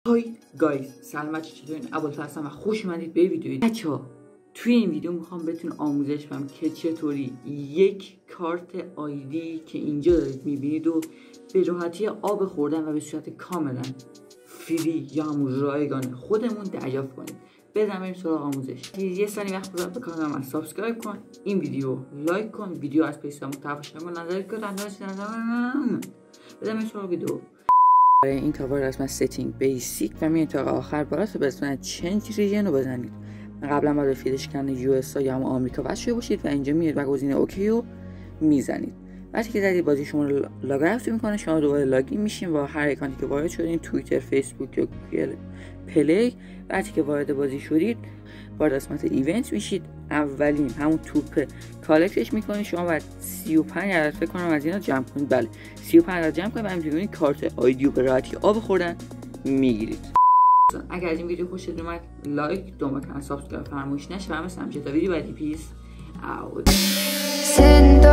های گایز، سلام، چطورین؟ ابوالفضل هستم و خوش اومدید به ویدیوی. بچه‌ها توی این ویدیو میخوام بهتون آموزش بدم که چطوری یک کارت آیدی که اینجا دارید میبینید و به راحتی آب خوردن و به صورت کاملا فری یا همون رایگان خودمون دریافت کنید. بریم سراغ آموزش. یه ثانیه وقت بذار به کانالم سابسکرایب کن، این ویدیو لایک کن، ویدیو از پیج محتواش نظر کن. بریم سراغ ویدیو. این تابار از ستینگ بیسیک و میرید تا آخر بالا به اسم چنج ریجن رو بزنید. قبلا باید فیلش کردن یو اس یا هم آمریکا واسه باشید و اینجا میاد و گزینه اوکی رو میزنید. وقتی که زدید بازی شما رو لاگ اوت میکنه، شما دوباره لاگین میشین با هر اکانتی که وارد شدین، توییتر، فیسبوک یا گوگل پلی. وقتی که وارد بازی شدید وارد قسمت ایونت میشید. اولین همون توپ کالکتش میکنید. شما باید 35 عدد فکر کنم از اینا جمع کنید. بله 35 عدد جمع کنید و همینجوری کارت آیدیو به راحتی آب خوردن میگیرید. اگر از این ویدیو خوشتون اومد لایک، دنبال کردن سابسکرایب فراموش نشه و همه تا ویدیو بعدی. پیس اوت.